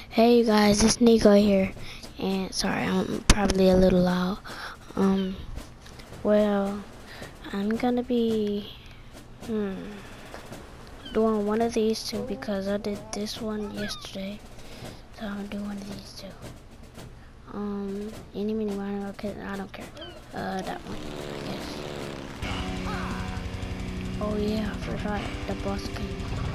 Hey you guys, it's Nico here, and sorry I'm probably a little loud. Well, I'm gonna be doing one of these two because I did this one yesterday, so I'm gonna do one of these two. Any mini minor, okay, I don't care. That one, I guess. Oh yeah, I forgot the boss came.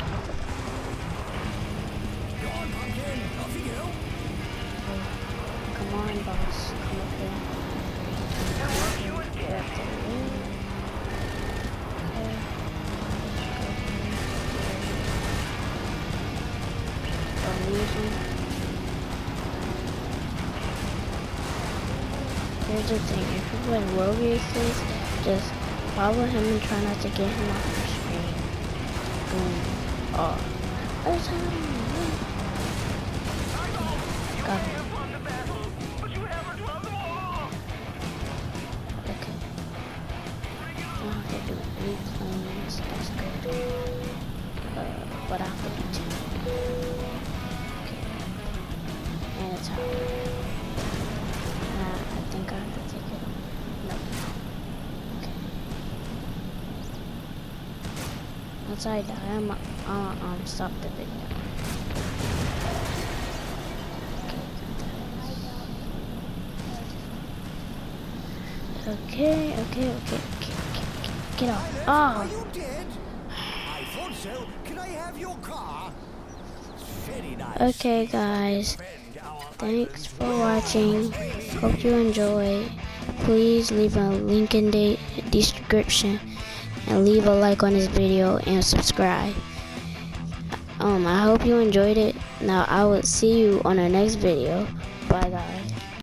Come on, boss. Come up here. Get up there. Okay. Here's the thing. If you play rogue races, just follow him and try not to get him off your screen. Boom. Oh. There's him. Got him. Planes, that's good. But I have to do two. Okay. And it's hard. I think I have to take it. No. Okay. Once I die, I'm stop the video. Okay. Get off. Oh. Are you dead? I thought so. Can I have your car? Very nice. Okay, guys. Thanks for watching. Hope you enjoy. Please leave a link in the description and leave a like on this video and subscribe. I hope you enjoyed it. Now I will see you on the next video. Bye, guys.